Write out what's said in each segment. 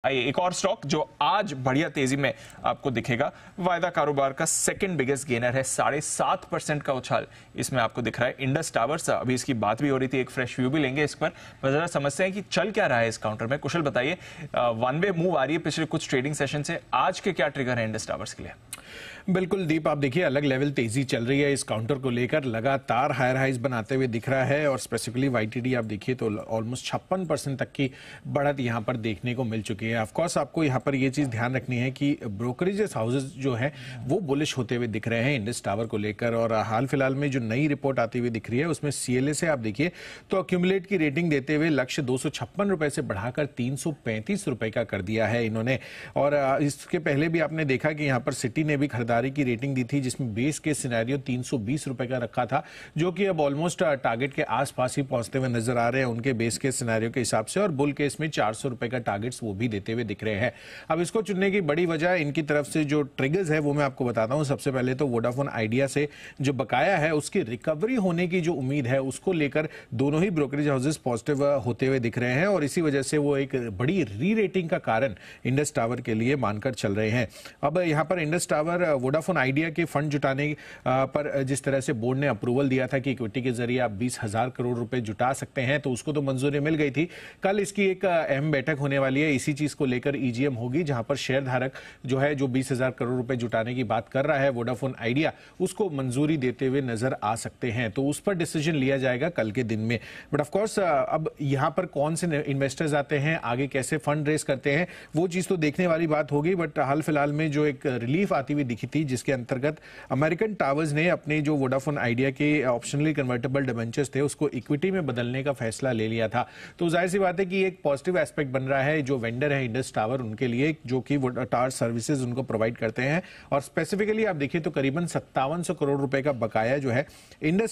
आइए एक और स्टॉक जो आज बढ़िया तेजी में आपको दिखेगा, वायदा कारोबार का सेकंड बिगेस्ट गेनर है, 7.5% का उछाल इसमें आपको दिख रहा है। इंडस टावर्स, अभी इसकी बात भी हो रही थी, एक फ्रेश व्यू भी लेंगे इस पर। जरा समझते हैं कि चल क्या रहा है इस काउंटर में। कुशल बताइए, वन वे मूव आ रही है पिछले कुछ ट्रेडिंग सेशन से, आज के क्या ट्रिगर है इंडस टावर्स के लिए? बिल्कुल दीप, आप देखिए अलग लेवल तेजी चल रही है इस काउंटर को लेकर, लगातार हायर हाइज बनाते हुए दिख रहा है और स्पेसिफिकली वाईटीडी आप देखिए तो ऑलमोस्ट 56% तक की बढ़त यहां पर देखने को मिल चुकी है। ऑफ कोर्स आपको यहां पर ये चीज ध्यान रखनी है कि ब्रोकरेज हाउसेज जो है वो बुलिश होते हुए दिख रहे हैं इंडस टावर को लेकर, और हाल फिलहाल में जो नई रिपोर्ट आती हुई दिख रही है उसमें सीएलए से आप देखिए तो अक्यूमुलेट की रेटिंग देते हुए लक्ष्य 256 रुपए से बढ़ाकर 335 रुपए का कर दिया है इन्होंने। और इसके पहले भी आपने देखा कि यहाँ पर सिटी ने भी खरीदारी की रेटिंग दी थी जिसमें बेस केस सिनेरियो 320 रुपए का रखा था, जो कि अब ऑलमोस्ट टारगेट के आसपास ही पहुंचते हुए नजर आ रहे हैं उनके बेस केस सिनेरियो के हिसाब से, और बुल केस में 400 रुपए का टारगेट्स वो भी देते हुए दिख रहे हैं। अब इसको चुनने की बड़ी वजह इनकी तरफ से जो ट्रिगर्स है वो मैं आपको बताता हूं। सबसे पहले तो वोडाफोन आइडिया से जो बकाया है उसकी रिकवरी होने की जो उम्मीद है उसको लेकर दोनों ही ब्रोकरेज हाउसेस पॉजिटिव होते हुए दिख रहे हैं, और इसी वजह से वो एक बड़ी री रेटिंग का कारण इंडस टावर के लिए मानकर चल रहे हैं। अब यहां पर इंडस टावर वोडाफोन आइडिया के फंड जुटाने पर जिस तरह से बोर्ड ने अप्रूवल दिया था कि इक्विटी के जरिए आप 20,000 करोड़ रुपए जुटा सकते हैं, तो उसको तो मंजूरी मिल गई थी। कल इसकी एक अहम बैठक होने वाली है, इसी चीज को लेकर ईजीएम होगी जहां पर शेयर धारक जो है जो 20,000 करोड़ रुपए जुटाने की बात कर रहा है वोडाफोन आइडिया, उसको मंजूरी देते हुए नजर आ सकते हैं, तो उस पर डिसीजन लिया जाएगा कल के दिन में। बट ऑफ कोर्स अब यहां पर कौन से इन्वेस्टर्स आते हैं, आगे कैसे फंड रेस करते हैं, वो चीज तो देखने वाली बात होगी। बट हाल फिलहाल में जो एक रिलीफ आती हुई दिखी थी जिसके अंतर्गत अमेरिकन टावर्स ने अपने जो वोडाफोन आइडिया के ऑप्शनली कन्वर्टेबल डिबेंचर्स थे उसको इक्विटी में बदलने का फैसला ले लिया था, तो जाहिर सी बात है कि एक पॉजिटिव एस्पेक्ट बन रहा है जो वेंडर है इंडस टावर उनके लिए, जो कि टावर सर्विसेज उनको प्रोवाइड करते हैं। और स्पेसिफिकली आप देखिए तो करीबन 5700 करोड़ रुपए का बकाया जो है इंडस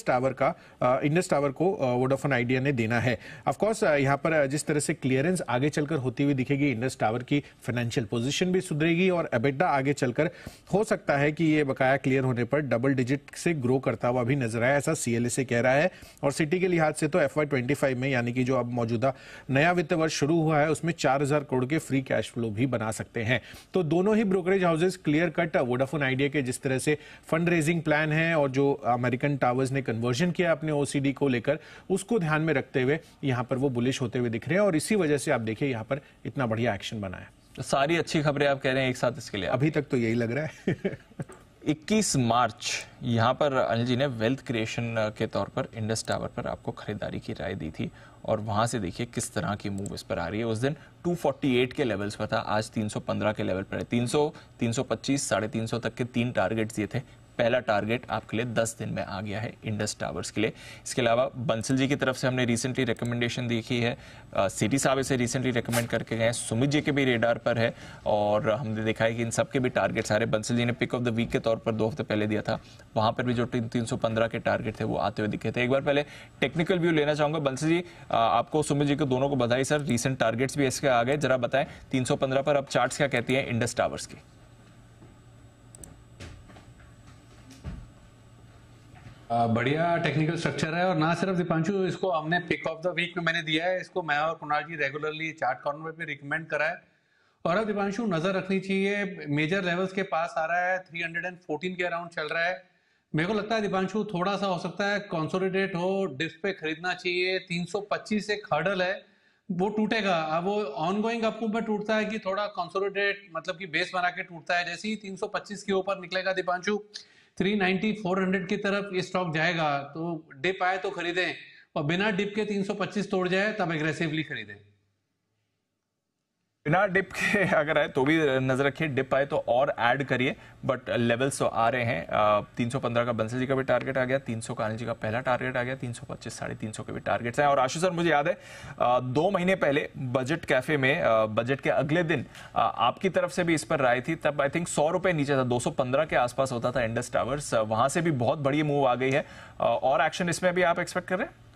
टावर को वोडाफोन आइडिया ने देना है। ऑफ कोर्स यहां पर जिस तरह से क्लियरेंस आगे चलकर होती हुई दिखेगी, इंडस टावर की फाइनेंशियल पोजीशन भी सुधरेगी और एबिटा आगे चलकर हो सकता है कि ये बकाया क्लियर होने पर डबल डिजिट से ग्रो करता हुआ भी नजर आया, ऐसा सीएलए से कह रहा है। और सिटी के लिहाज से तो FY25 में यानी कि जो अब मौजूदा नया वित्त वर्ष शुरू हुआ है उसमें 4000 करोड़ के फ्री कैश फ्लो भी बना सकते हैं। तो दोनों ही brokerage houses clear cut Vodafone Idea के जिस तरह से फंड रेजिंग प्लान है और जो अमेरिकन टावर्स ने कन्वर्जन किया अपने ओसीडी को लेकर, उसको ध्यान में रखते हुए यहां पर वो बुलिश होते हुए दिख रहे हैं, और इसी वजह से आप देखिए यहां पर इतना बढ़िया एक्शन बना है। तो सारी अच्छी खबरें आप कह रहे हैं एक साथ इसके लिए? अभी तक तो यही लग रहा है। 21 मार्च यहाँ पर अनिल जी ने वेल्थ क्रिएशन के तौर पर इंडस टावर पर आपको खरीदारी की राय दी थी, और वहां से देखिए किस तरह की मूव इस पर आ रही है। उस दिन 248 के लेवल्स पर था, आज 315 के लेवल पर है। 300, 325, 350 तक के 3 टारगेट्स दिए थे। पहला टारगेट आपके लिए 10 दिन में आ गया है इंडस टावर्स के लिए। इसके अलावा बंसल जी की तरफ से हमने रिसेंटली रिकमेंडेशन देखी है, सिटी साहब इसे रिसेंटली रिकमेंड करके गए, सुमित जी के भी रेडार पर है, और हमने देखा है कि इन सब के भी टारगेट्स आ रहे। बंसल जी ने पिक ऑफ द वीक के तौर पर 2 हफ्ते पहले दिया था, वहां पर भी जो 315 के टारगेट थे वो आते हुए दिखे थे। एक बार पहले टेक्निकल व्यू लेना चाहूंगा बंसल जी, आपको सुमित जी को दोनों को बधाई सर, रिसेंट टारगेट्स भी इसके आ गए। जरा बताएं 315 पर अब चार्ट्स क्या कहती है इंडस टावर्स की? बढ़िया टेक्निकल स्ट्रक्चर है, और ना सिर्फ दीपांशु, इसको हमने पिक ऑफ द वीक में मैंने दिया है, इसको मैं और Kunal ji regularly chart corner पे रिकमेंड करा है। और अब दीपांशु नजर रखनी चाहिए, मेजर लेवल्स के पास आ रहा है, 314 के अराउंड चल रहा है। मेरे को लगता है दीपांशु थोड़ा सा हो सकता है कंसोलिडेट हो, डिप्स पे खरीदना चाहिए। 325 एक हर्डल है, वो टूटेगा। अब वो ऑनगोइंग अपमूव में टूटता है कि थोड़ा कंसोलिडेट मतलब कि बेस बना के टूटता है, जैसे ही 325 के ऊपर निकलेगा दीपांशु 390 400 की तरफ ये स्टॉक जाएगा, तो डिप आए तो खरीदें, और बिना डिप के 325 तोड़ जाए तब एग्रेसिवली खरीदें। बिना डिप के अगर आए तो भी नजर रखिए, डिप आए तो और ऐड करिए, बट लेवल्स तो आ रहे हैं। 315 का बंसल जी का भी टारगेट आ गया, 300 का अनिल जी का पहला टारगेट आ गया, 325 350 के भी टारगेट्स हैं। और आशु सर, मुझे याद है 2 महीने पहले बजट कैफे में बजट के अगले दिन आपकी तरफ से भी इस पर राय थी, तब आई थिंक 100 रुपए नीचे था, 215 के आसपास होता था इंडस टावर्स, वहां से भी बहुत बड़ी मूव आ गई है। और एक्शन इसमें भी आप एक्सपेक्ट कर रहे हैं?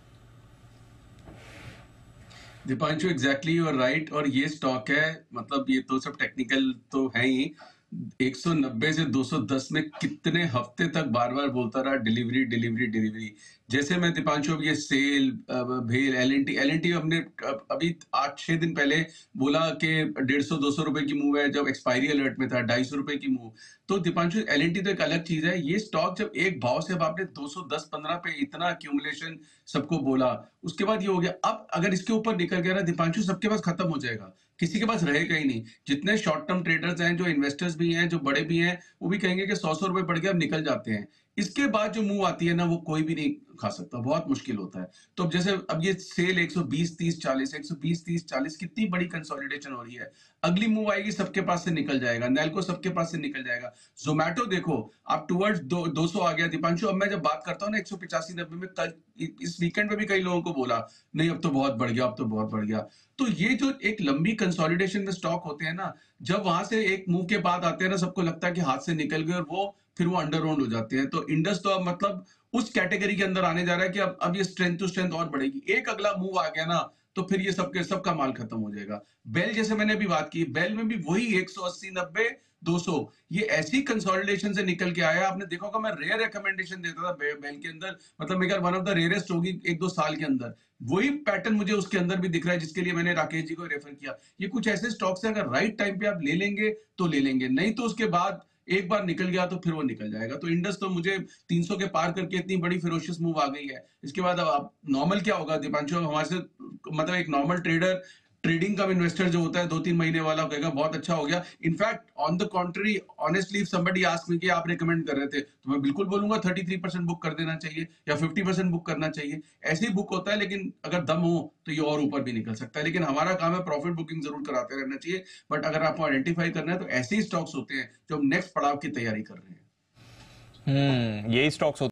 Deepanshu exactly you are right, और ये स्टॉक है, मतलब ये तो सब टेक्निकल तो है ही, 190 से 210 में कितने हफ्ते तक बार बार बोलता रहा डिलीवरी डिलीवरी डिलीवरी। जैसे मैं दीपांशु अब ये सेल भेल एलएनटी हमने अभी 8-6 दिन पहले बोला कि 150-200 रुपए की मूव है, जब एक्सपायरी अलर्ट में था 250 रुपए की मूव। तो दीपांशु एलएनटी तो एक अलग चीज है, ये स्टॉक जब एक भाव से अब आपने 210-15 पे इतना अक्यूमुलेशन सबको बोला, उसके बाद ये हो गया। अब अगर इसके ऊपर निकल गया ना दीपांशु, सबके पास खत्म हो जाएगा, किसी के पास रहेगा ही नहीं। जितने शॉर्ट टर्म ट्रेडर्स हैं, जो इन्वेस्टर्स भी हैं, जो बड़े भी हैं, वो भी कहेंगे कि 100 रुपए बढ़ गया, अब निकल जाते हैं। इसके बाद जो मूव आती है ना, वो कोई भी नहीं खा सकता, बहुत मुश्किल होता है। तो अब जैसे अब ये सेल 120 30 40 120 30 40 कितनी बड़ी कंसोलिडेशन हो रही है। अगली मूव आएगी, सबके पास से निकल जाएगा, नैल्को सबके पास से निकल जाएगा। जोमेटो देखो आप टुवर्ड्स 200 आ गया दीपांशु। अब मैं जब बात करता हूँ ना 185-90 में, कल इस वीकेंड में भी कई लोगों को बोला नहीं अब तो बहुत बढ़ गया, अब तो बहुत बढ़ गया। तो ये जो एक लंबी कंसोलिडेशन में स्टॉक होते हैं ना, जब वहां से एक मूव के बाद आते हैं ना, सबको लगता है कि हाथ से निकल गए, और वो फिर वो अंडर ओन्ड हो जाते हैं। तो इंडस तो अब मतलब उस कैटेगरी के अंदर आने जा रहा है कि अब ये स्ट्रेंथ टू स्ट्रेंथ और बढ़ेगी। एक अगला मूव आ गया ना, तो फिर ये सबका माल खत्म हो जाएगा। बेल जैसे मैंने अभी बात की, बेल में भी वही 180-90-200 ये ऐसी कंसोलिडेशन से निकल के आया। आपने देखा होगा मैं रेयर रिकमेंडेशन देता था बेल के अंदर, मतलब मेरे वन ऑफ द रेयरेस्ट होगी 1-2 साल के अंदर। वही पैटर्न मुझे उसके अंदर भी दिख रहा है, जिसके लिए मैंने राकेश जी को रेफर किया। ये कुछ ऐसे स्टॉक्स हैं, अगर राइट टाइम पे आप ले लेंगे तो ले लेंगे, नहीं तो उसके बाद एक बार निकल गया तो फिर वो निकल जाएगा। तो इंडस तो मुझे 300 के पार करके इतनी बड़ी फेरोशियस मूव आ गई है। इसके बाद अब आप नॉर्मल क्या होगा दीपांशु, हमारे से मतलब एक normal trader, trading cum investor जो होता है 2-3 महीने वाला, कहेगा बहुत अच्छा हो गया। In fact on the contrary, honestly if somebody ask me कि आप रेकमेंड कर रहे थे, तो मैं बिल्कुल बोलूंगा 33% बुक कर देना चाहिए या 50% बुक करना चाहिए। ऐसे ही बुक होता है, लेकिन अगर दम हो तो ये और ऊपर भी निकल सकता है। लेकिन हमारा काम है प्रॉफिट बुकिंग जरूर कराते रहना चाहिए। बट अगर आपको आइडेंटिफाई करना है तो ऐसे ही स्टॉक्स होते हैं जो हम नेक्स्ट पड़ाव की तैयारी कर रहे हैं। यही स्टॉक्स